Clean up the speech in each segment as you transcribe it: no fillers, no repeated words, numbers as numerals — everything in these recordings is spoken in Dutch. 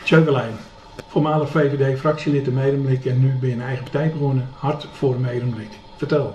Tjeuvelijn, voormalig VVD-fractielid in Medemblik en nu ben je een eigen partij begonnen, Hart voor Medemblik. Vertel.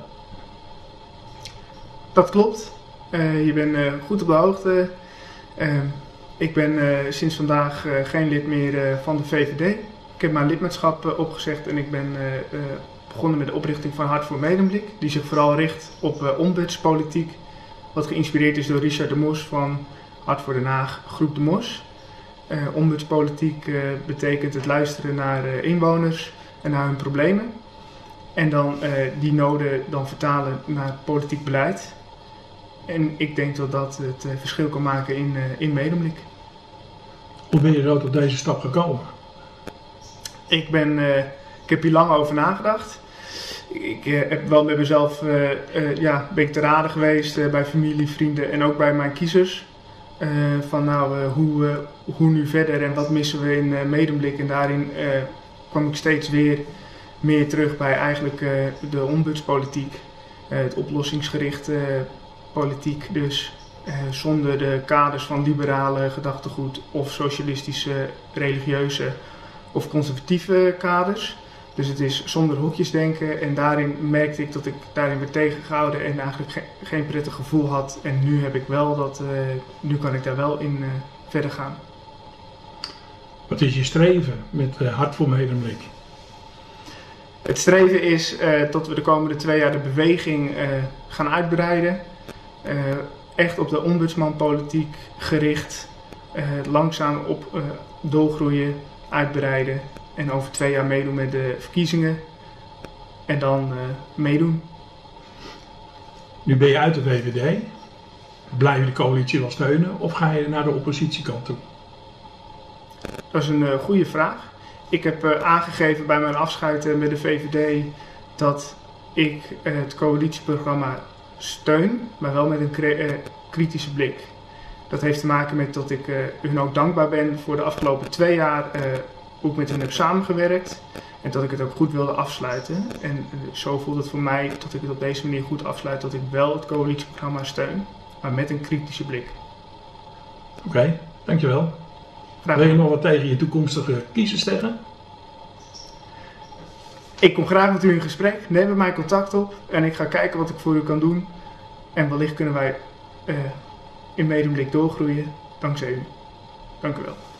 Dat klopt. Je bent goed op de hoogte. Ik ben sinds vandaag geen lid meer van de VVD. Ik heb mijn lidmaatschap opgezegd en ik ben begonnen met de oprichting van Hart voor Medemblik, die zich vooral richt op ombudspolitiek, wat geïnspireerd is door Richard de Mos van Hart voor Den Haag, Groep de Mos. Ombudspolitiek betekent het luisteren naar inwoners en naar hun problemen en dan die noden dan vertalen naar politiek beleid. En ik denk dat dat het verschil kan maken in Medemblik. Hoe ben je zo tot deze stap gekomen? Ik heb hier lang over nagedacht. Ik heb wel met mezelf ben ik te raden geweest bij familie, vrienden en ook bij mijn kiezers. Hoe nu verder en wat missen we in Medemblik. En daarin kwam ik steeds weer meer terug bij eigenlijk de ombudspolitiek. Het oplossingsgerichte politiek dus. Zonder de kaders van liberale gedachtegoed of socialistische, religieuze of conservatieve kaders. Dus het is zonder hokjes denken en daarin merkte ik dat ik daarin werd tegengehouden en eigenlijk geen prettig gevoel had. En nu heb ik wel nu kan ik daar wel in verder gaan. Wat is je streven met Hart voor Medemblik? Het streven is dat we de komende 2 jaar de beweging gaan uitbreiden. Echt op de ombudsmanpolitiek gericht, langzaam op doorgroeien, uitbreiden en over 2 jaar meedoen met de verkiezingen en dan meedoen. Nu ben je uit de VVD, blijf je de coalitie wel steunen of ga je naar de oppositiekant toe? Dat is een goede vraag. Ik heb aangegeven bij mijn afscheid met de VVD dat ik het coalitieprogramma steun, maar wel met een kritische blik. Dat heeft te maken met dat ik hun ook dankbaar ben voor de afgelopen 2 jaar hoe ik met hen heb samengewerkt en dat ik het ook goed wilde afsluiten. En zo voelt het voor mij dat ik het op deze manier goed afsluit, dat ik wel het coalitieprogramma steun, maar met een kritische blik. Oké, dankjewel. Wil je nog wat tegen je toekomstige kiezers zeggen? Ik kom graag met u in gesprek, neem met mij contact op en ik ga kijken wat ik voor u kan doen. En wellicht kunnen wij in Medemblik doorgroeien dankzij u. Dank u wel.